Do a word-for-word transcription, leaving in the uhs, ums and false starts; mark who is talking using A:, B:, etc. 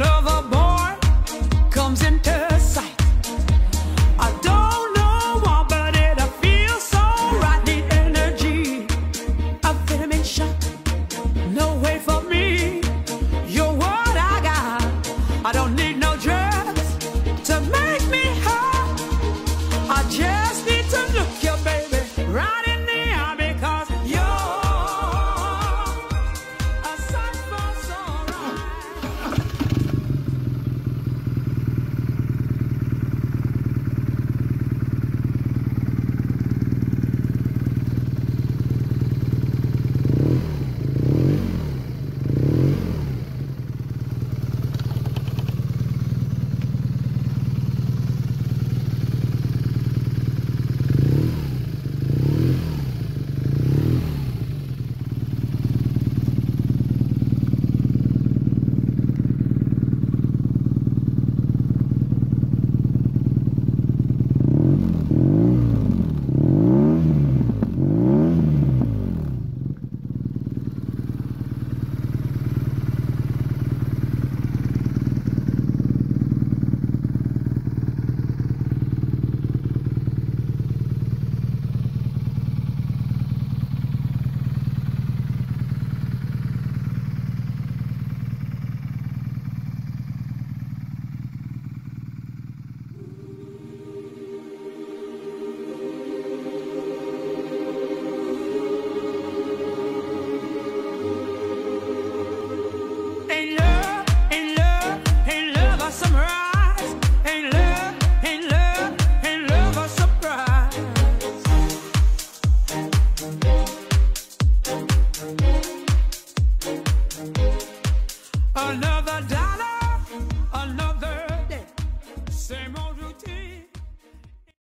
A: lover boy comes into sight. I don't know why, but it feels so right. The energy of vitamin shot. No way for me. You're what I got. I don't need no drugs to make me hot. I just need to look you, baby, right in the eye, because you're a sight for sore eyes. Ain't love, ain't love, ain't love a surprise. Ain't love, ain't love, ain't love a surprise. Another